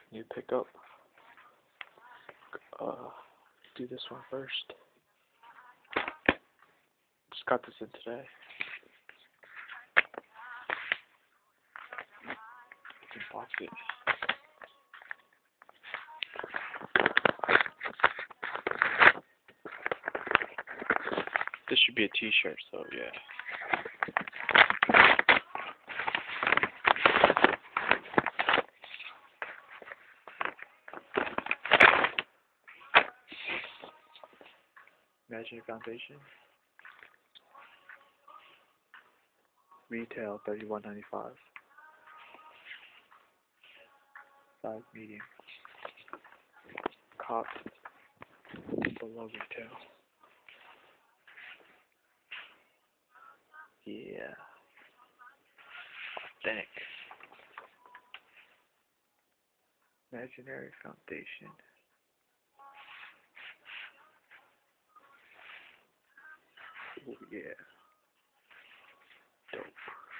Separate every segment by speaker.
Speaker 1: new pickup. Do this one first. Just got this in today. Unbox it. This should be a t-shirt, so yeah. Imaginary Foundation. Retail $31.95. Size medium. Cost below retail. Yeah. Authentic. Imaginary Foundation. Oh yeah. Dope.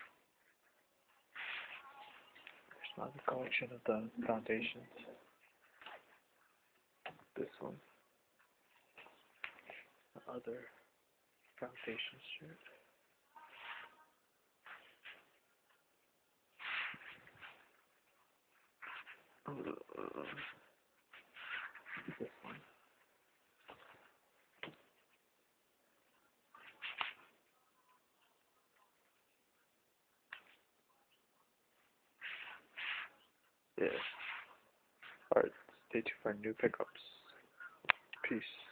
Speaker 1: Here's another collection of the foundations. This one. The other foundation shirt. This one. Yeah. Alright, stay tuned for new pickups. Peace.